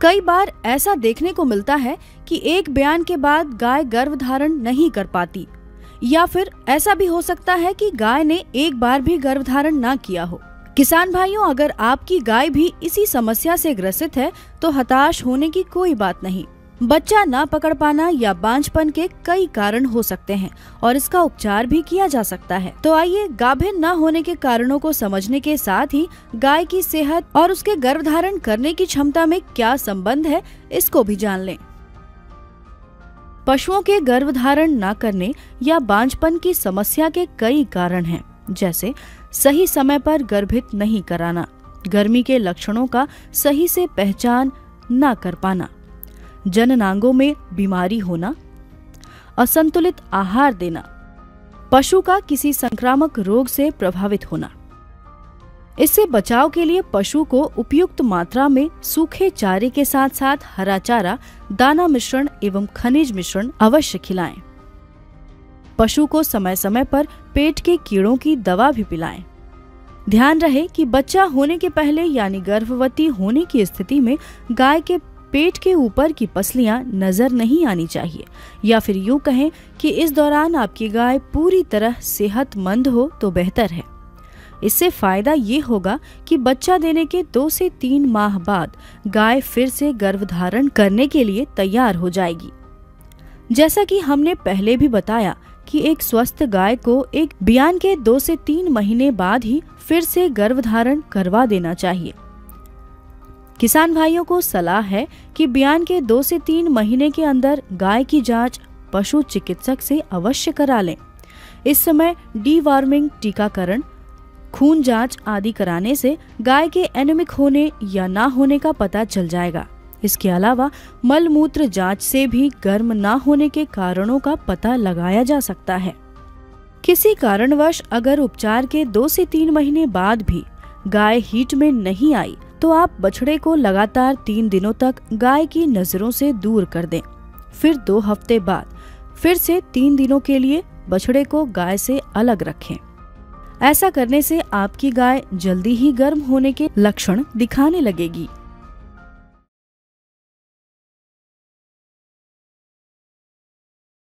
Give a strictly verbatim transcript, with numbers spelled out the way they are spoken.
कई बार ऐसा देखने को मिलता है कि एक बयान के बाद गाय गर्भधारण नहीं कर पाती, या फिर ऐसा भी हो सकता है कि गाय ने एक बार भी गर्भधारण ना किया हो। किसान भाइयों, अगर आपकी गाय भी इसी समस्या से ग्रसित है तो हताश होने की कोई बात नहीं। बच्चा ना पकड़ पाना या बांझपन के कई कारण हो सकते हैं और इसका उपचार भी किया जा सकता है। तो आइए गाभिन न होने के कारणों को समझने के साथ ही गाय की सेहत और उसके गर्भधारण करने की क्षमता में क्या संबंध है, इसको भी जान लें। पशुओं के गर्भधारण न करने या बांझपन की समस्या के कई कारण हैं, जैसे सही समय पर गर्भित नहीं कराना, गर्मी के लक्षणों का सही से पहचान न कर पाना, जननांगों में बीमारी होना, असंतुलित आहार देना, पशु का किसी संक्रामक रोग से प्रभावित होना। इससे बचाव के लिए पशु को उपयुक्त मात्रा में सूखे चारे के साथ साथ हरा चारा, दाना मिश्रण एवं खनिज मिश्रण अवश्य खिलाएं। पशु को समय समय पर पेट के कीड़ों की दवा भी पिलाएं। ध्यान रहे कि बच्चा होने के पहले यानी गर्भवती होने की स्थिति में गाय के पेट के ऊपर की पसलियां नजर नहीं आनी चाहिए, या फिर यूं कहें कि इस दौरान आपकी गाय पूरी तरह सेहतमंद हो तो बेहतर है। इससे फायदा ये होगा कि बच्चा देने के दो से तीन माह बाद गाय फिर से गर्भधारण करने के लिए तैयार हो जाएगी। जैसा कि हमने पहले भी बताया कि एक स्वस्थ गाय को एक बयान के दो से तीन महीने बाद ही फिर से गर्भधारण करवा देना चाहिए। किसान भाइयों को सलाह है कि बयान के दो से तीन महीने के अंदर गाय की जांच पशु चिकित्सक से अवश्य करा लें। इस समय डीवॉर्मिंग, टीकाकरण, खून जांच आदि कराने से गाय के एनीमिक होने या ना होने का पता चल जाएगा। इसके अलावा मल मूत्र जांच से भी गर्म ना होने के कारणों का पता लगाया जा सकता है। किसी कारणवश अगर उपचार के दो से तीन महीने बाद भी गाय हीट में नहीं आई तो आप बछड़े को लगातार तीन दिनों तक गाय की नजरों से दूर कर दें। फिर दो हफ्ते बाद फिर से तीन दिनों के लिए बछड़े को गाय से अलग रखें। ऐसा करने से आपकी गाय जल्दी ही गर्म होने के लक्षण दिखाने लगेगी।